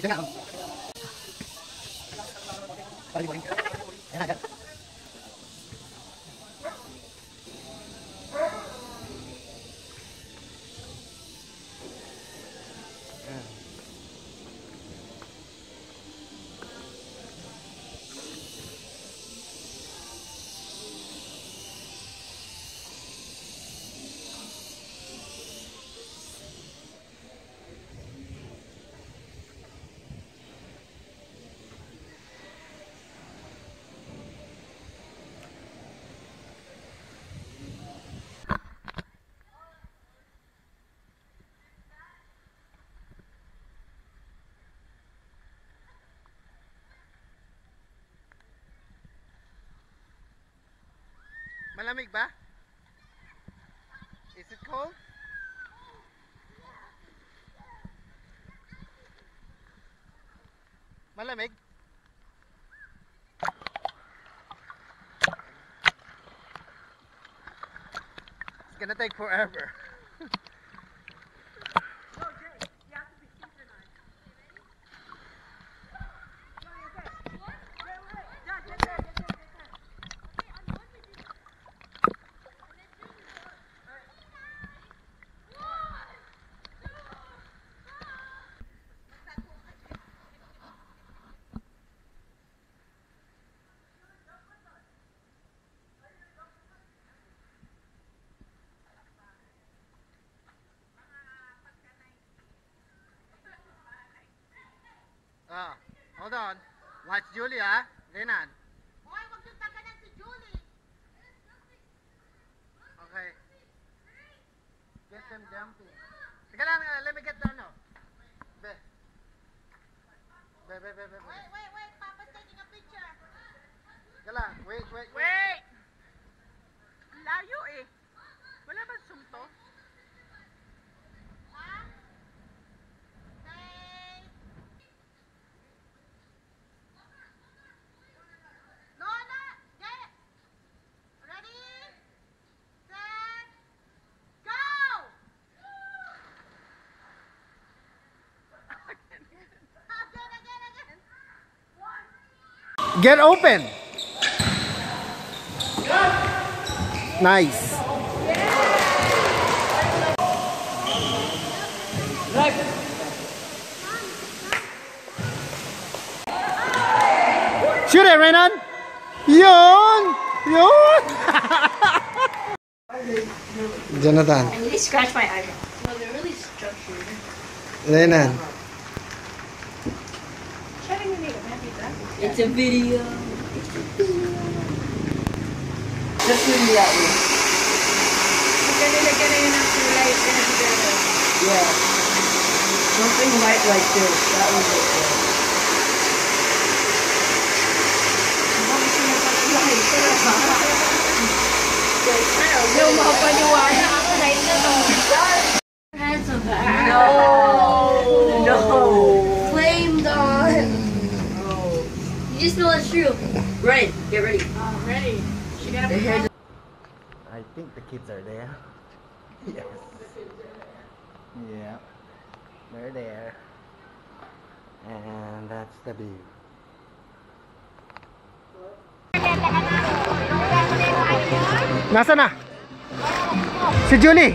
Malamig ba? Is it cold? Malamig? It's gonna take forever. Hold on. Watch Julie, ha? Renan. Hoy, wag yung taganan si Julie. Okay. Get them jumping. Teka lang, let me get the ano. Be. Wait. Papa's taking a picture. Teka lang, wait. Wait! Layo eh. Wala ba sumto? Ha? Say... Lola! Get! Ready? Set! Go! Again. Get open! Nice. Shoot it, Renan! Yun! Jonathan. I really scratched my eyebrow. No, they're really structured. Renan. It's a video. Just really that way. Yeah. Something white like this. That was it. Yung mga paniwala ako na ito. Handsome. No. Flamed on. You just know it's true. Right. Get ready. Ready. I think the kids are there. Yes. Yeah. They're there. And that's the view. Nasaan na? Si Julie.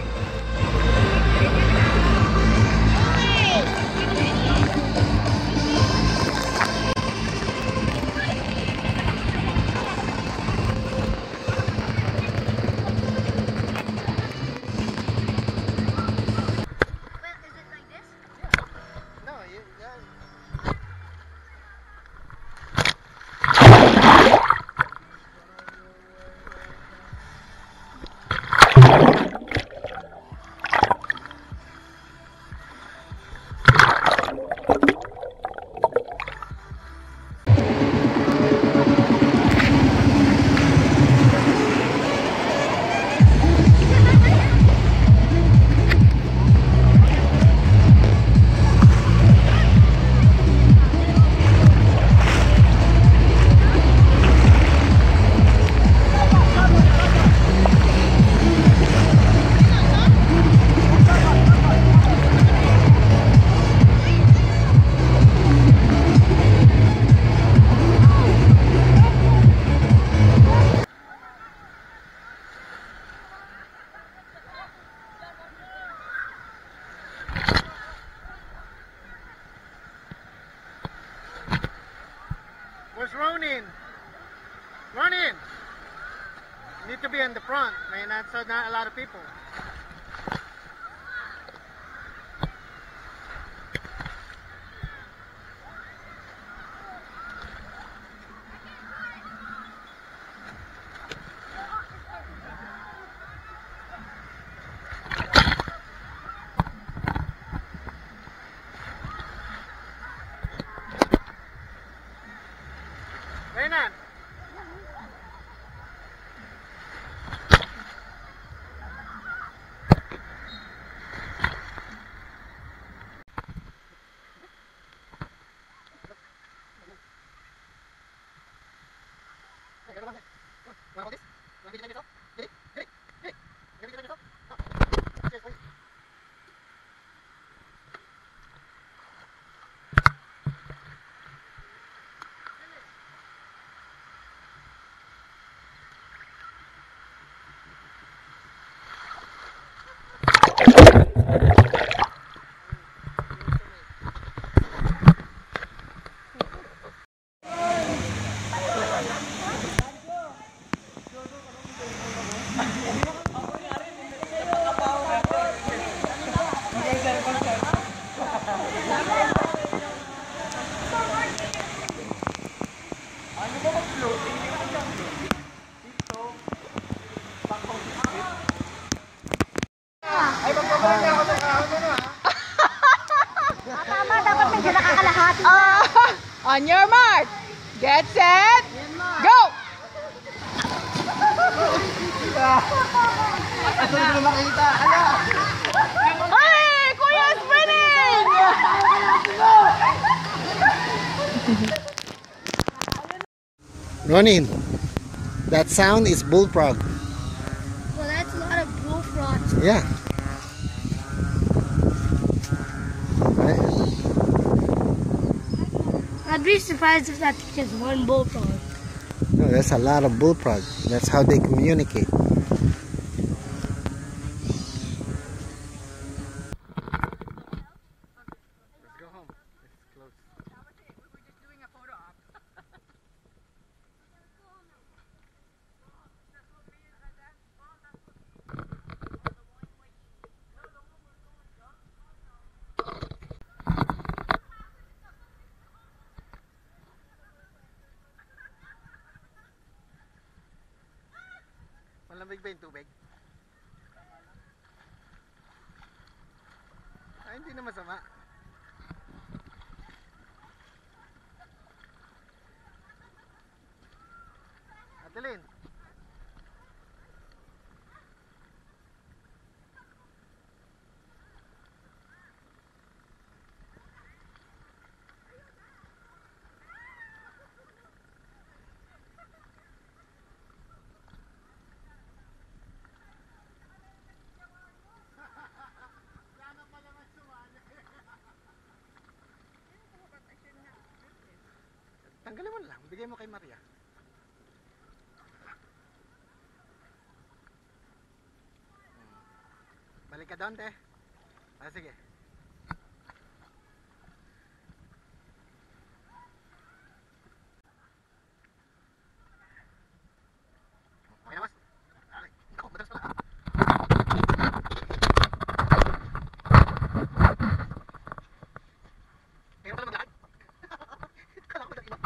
in. Run in. You need to be in the front, man. That's not a lot of people. Renan. Ay, magpapalala ako sa kahon mo, ha? Tama, dapat medyo nakakalahati. On your mark. Get set. Go! Ito na makita. Hala! Hey! Kuya's winning! Ronin, that sound is bullfrog. Well, that's a lot of bullfrogs. Yeah. I'd be surprised if that's just one bullfrog. No, there's a lot of bullfrog. That's how they communicate. Let's go home. It's close. We're just doing a photo op. Malamig ba yung tubig? Ay, hindi na masama. Adeline. Tanggalin mo lang, bigay mo kay Maria. Balik ka doon, te. Ah, sige. Okay na, mas. Ay, ikaw, madalas pala. Kaya mo pala maglakad? Kala ko dali na.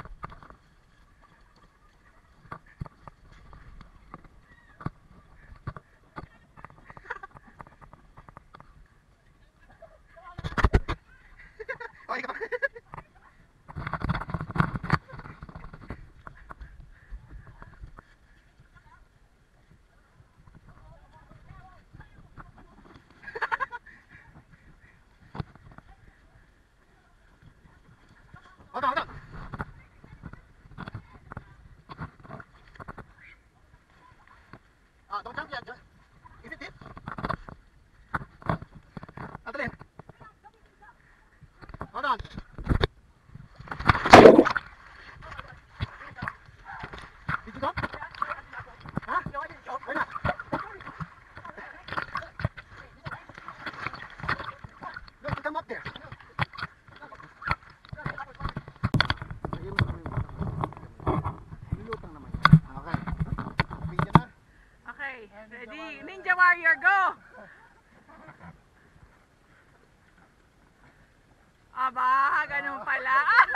Okay ka ba? Hold on, hold on. Don't jump yet. Is it deep? Adeline. Hold on. Did you go? Huh? No, I didn't go. Why not? No, you come up there. Sige mo. warrior, go! Aba, ganun pala.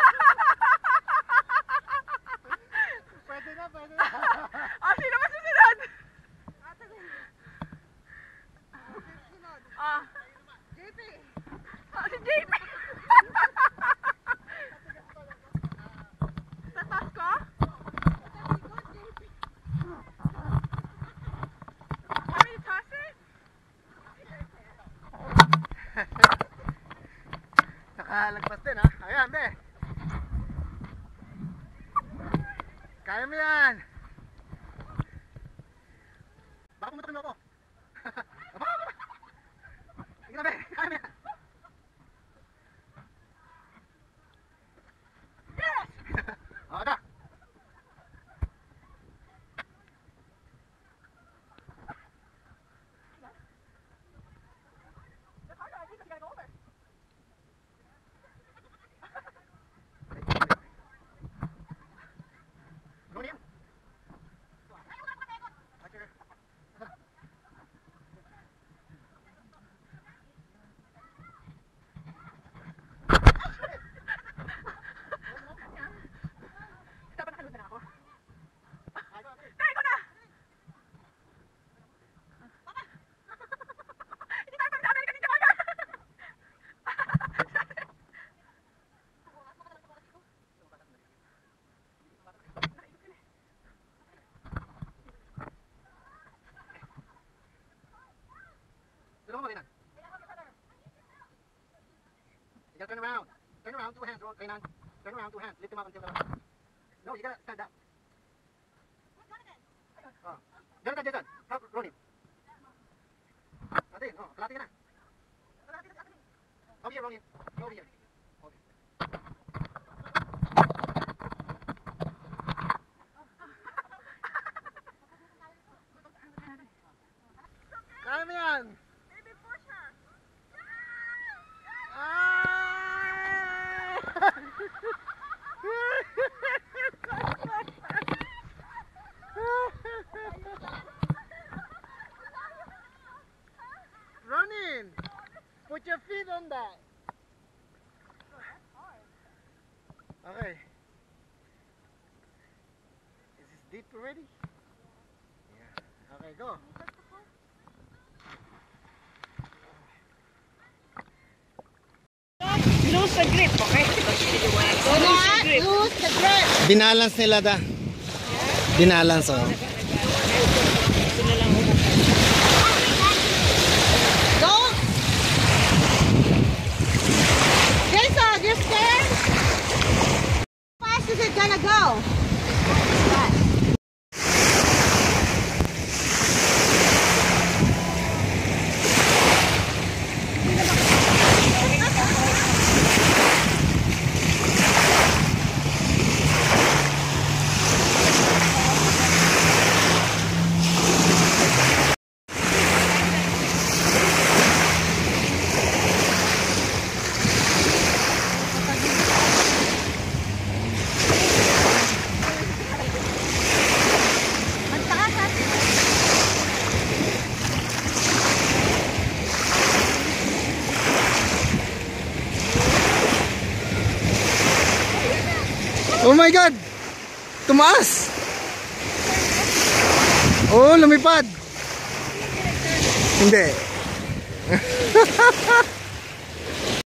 Pwede na, pwede na. Sino ba susunod? JP. Si JP. Sa taas ko? Want me to toss it? Nakalagpas din ha. Ayan, be. Kaya mo yan. Baka pumunta mo ako. Sige na, be. Kaya mo yan. Yes! O, da. That's hard, I think you gotta go over. Go in. Dapat nakalun na ako. Tay ko na! Hindi tayo pagdamay ka dito mga! Tulungan mo rin yan. You gotta turn around. Turn around, two hands, roll, kainan. Turn around, two hands. Lift him up until the... No, you gotta stand up. Oh. Jonathan, Jason, help roll him. Natin, oh, kalati ka na. Over here, roll him. Over here. Okay. Kaya mo yan. Baby, push her! Run in. Put your feet on that. Okay. Is this deep already? Yeah. Okay, go. Lose the grip, okay? Lose the grip. Binalance nila da. Binalance, oh. Go! Jason, you're scared? How fast is it gonna go? Oh my God! Tumaas! Oh, lumipad! Hindi.